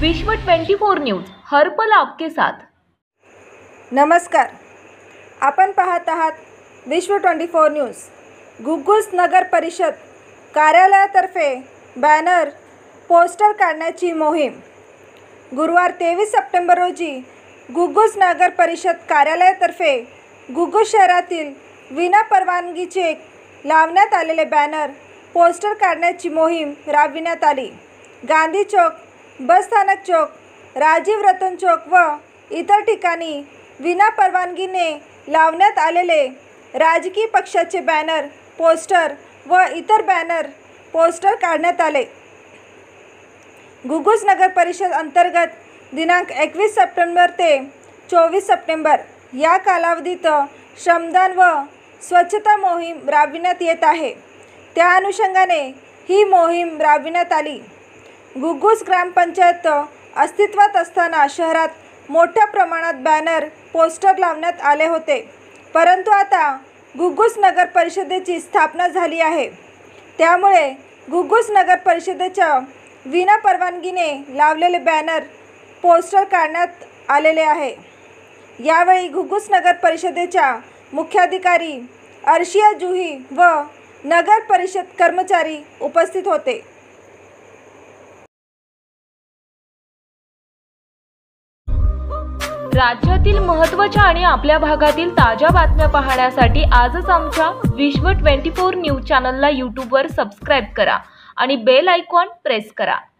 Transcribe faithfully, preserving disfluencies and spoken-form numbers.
विश्व चोवीस न्यूज हर पल आपके साथ। नमस्कार, आपण पाहत आहात विश्व चोवीस न्यूज। घुग्गुस नगर परिषद कार्यालयातर्फे बॅनर पोस्टर काढण्याची मोहीम। गुरुवार तेवीस सप्टेंबर रोजी घुग्गुस नगर परिषद कार्यालयातर्फे घुग्गुस शहरातील विना परवानगीचे लावण्यात आलेले बॅनर पोस्टर काढण्याची मोहीम राबविण्यात आली। गांधी चौक, बस स्थानक चौक, राजीव रतन चौक व इतर ठिकाणी विना परवानगीने लावण्यात आलेले राजकीय पक्षाचे बॅनर पोस्टर व इतर बॅनर पोस्टर काढण्यात आले। घुग्गुस नगर परिषद अंतर्गत दिनांक एकवीस सप्टेंबर ते चोवीस सप्टेंबर या कालावधीत श्रमदान व स्वच्छता मोहीम राबविण्यात येत आहे। त्या अनुषंगाने ही मोहीम राबविण्यात आली। घुग्गुस ग्रामपंचायत अस्तित्वात असताना शहरात मोठ्या प्रमाणात बॅनर पोस्टर लावण्यात आले होते, परंतु आता घुग्गुस नगर परिषदेची स्थापना झाली आहे, त्यामुळे घुग्गुस नगर परिषदेच्या विना परवानगीने लावलेले बॅनर पोस्टर काढण्यात आलेले आहे। यावेळी घुग्गुस नगर परिषदेच्या मुख्याधिकारी अर्शिया जुही व नगर परिषद कर्मचारी उपस्थित होते। राज्यातील महत्त्वाच्या आणि आपल्या भागातील ताज्या बातम्या पाहण्यासाठी आजच आमच्या विश्व चोवीस न्यूज चॅनलला यूट्यूबवर सबस्क्राइब करा आणि बेल आयकॉन प्रेस करा।